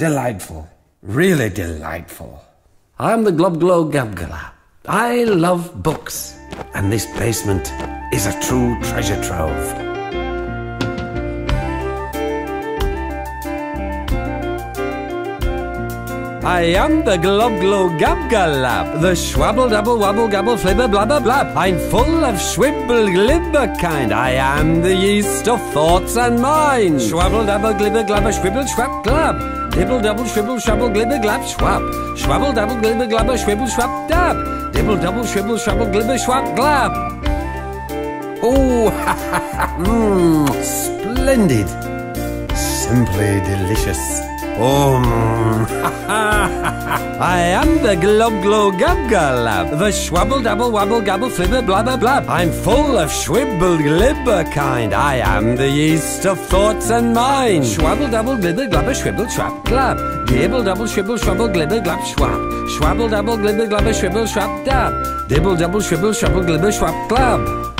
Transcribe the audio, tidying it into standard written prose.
Delightful. Really delightful. I'm the Glob Glow Gab Galab. I love books, and this basement is a true treasure trove. I am the Glob Glow Gab Galab, the Schwabble Double Wobble Gabble Flibber Blabber Blab. I'm full of Schwibble Glibber kind. I am the yeast of thoughts and mind. Schwabble Double Glibber Glabber Schwibble Schwab Glab. Dibble Double Schwibble Schwabble Glibber Glab Schwab. Schwabble Double Glibber Glabber Schwibble Schwab Dab. Dibble Double Schwibble Schwabble Glibber Schwab Glab. Oh, ha ha ha, splendid. Simply delicious. I am the Glob Glow Gab Galab, the Schwabble Double Wobble Gabble Flibber Blabber Blab. I'm full of Schwibble Glibber kind. I am the yeast of thoughts and mind. Schwabble Double Glibber Glabber Schwibble Schwab Glab. Dibble Double Schwibble Schwabble Glibber Glab Schwab. Schwabble Double Glibber Glabber Schwibble Schwab Dab. Dibble Double Schwibble Schwabble Glibber Schwab Glab.